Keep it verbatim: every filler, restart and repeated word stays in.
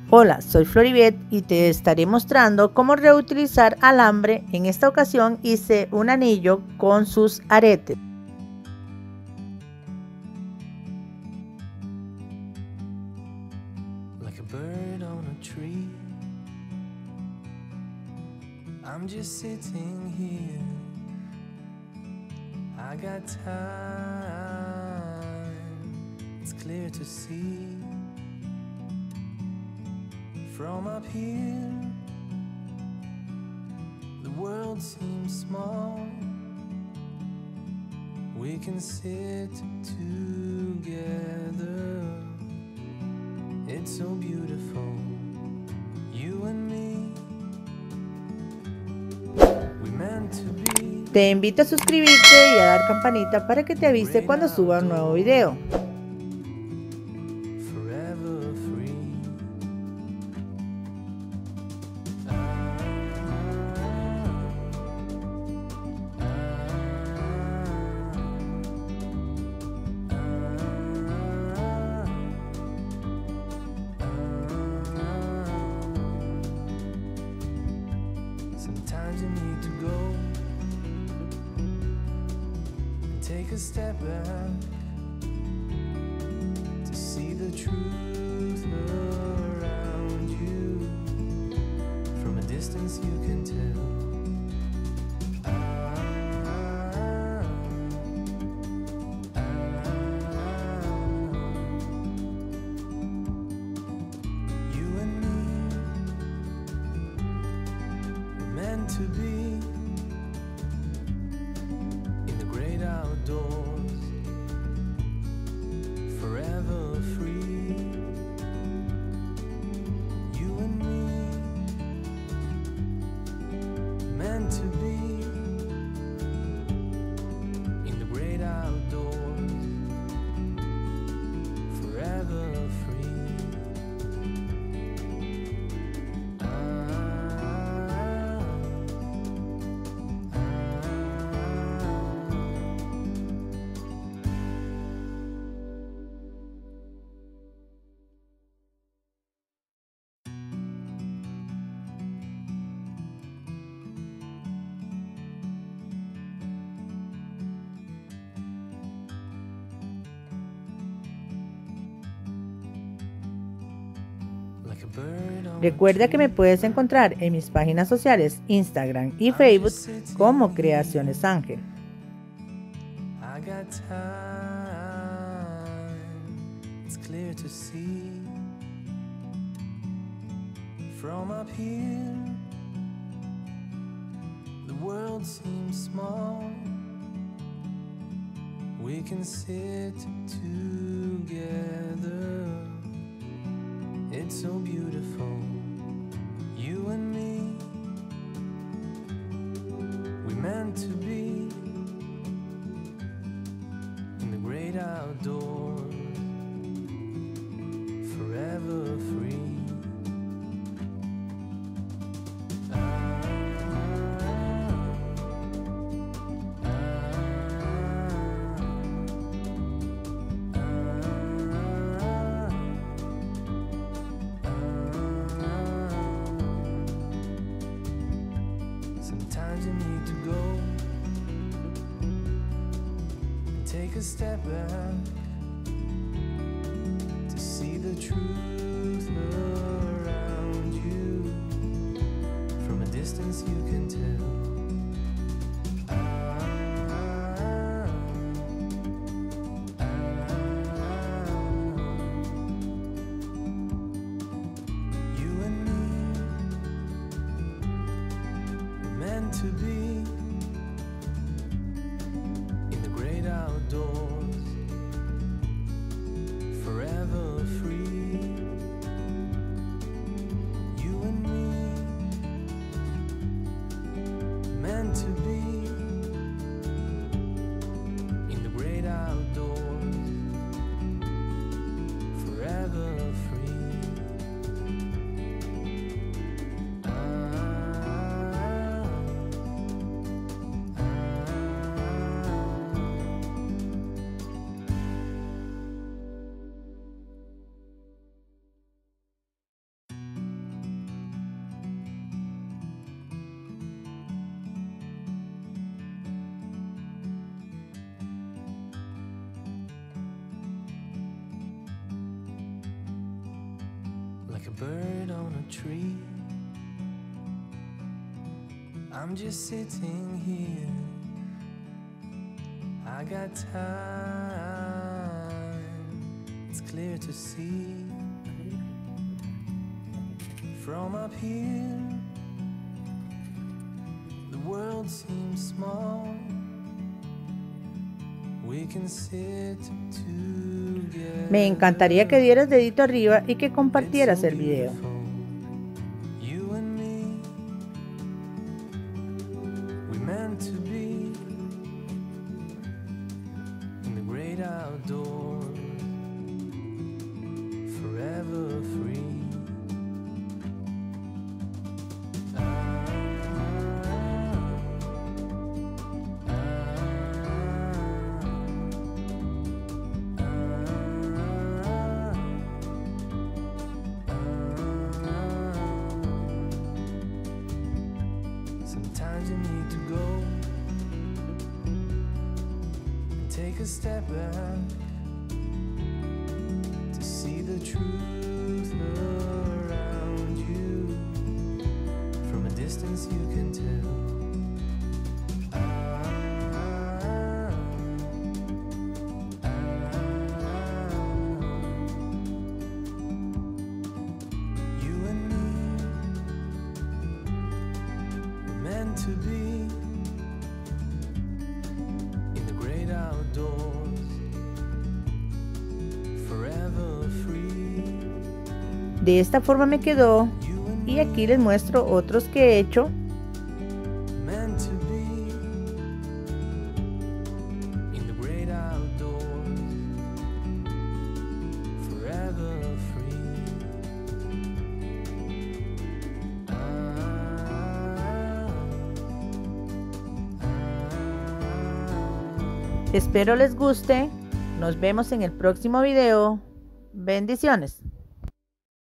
Hola, soy Floribet y te estaré mostrando cómo reutilizar alambre. En esta ocasión hice un anillo con sus aretes. Like a bird on a tree, I'm just sitting here. I got time, it's clear to see. From up here, the world seems small. We can sit together. It's so beautiful, you and me. We meant to be. Te invito a suscribirte y a dar campanita para que te avise cuando suba un nuevo video. Forever free. Sometimes you need to go and take a step back to see the truth around you. From a distance you can tell. Ah, ah, you and me were meant to be in the great outdoors, forever free. You and me, meant to be in the great outdoors, forever free. Ah, like a bird on a Recuerda que tree. me puedes encontrar en mis páginas sociales Instagram y Facebook como Creaciones Ángel. I got time, it's clear to see. From up here, the world seems small. We can sit together. It's so beautiful, you and me. We meant to be in the great outdoors, forever free. Ah, sometimes you need to go and take a step back to see the truth around you. From a distance you can tell. Ah, ah, you and me, meant to be in the great outdoors, forever free. You and me, meant to be in the great outdoors, forever free. Ah, ah. a bird on a tree. I'm just sitting here. I got time. It's clear to see. From up here, the world seems small. We can sit together. Me encantaría que dieras dedito arriba y que compartieras el video. You and me, we meant to be in the great outdoors, forever free. Sometimes you need to go and take a step back to see the truth around you. From a distance you can tell. Ah, ah, you and me, meant to be in the great outdoors, forever free. De esta forma me quedó, You and y aquí les muestro otros que he hecho. meant to be in the great outdoors, forever free. Ah, Espero les guste. Nos vemos en el próximo video. Bendiciones.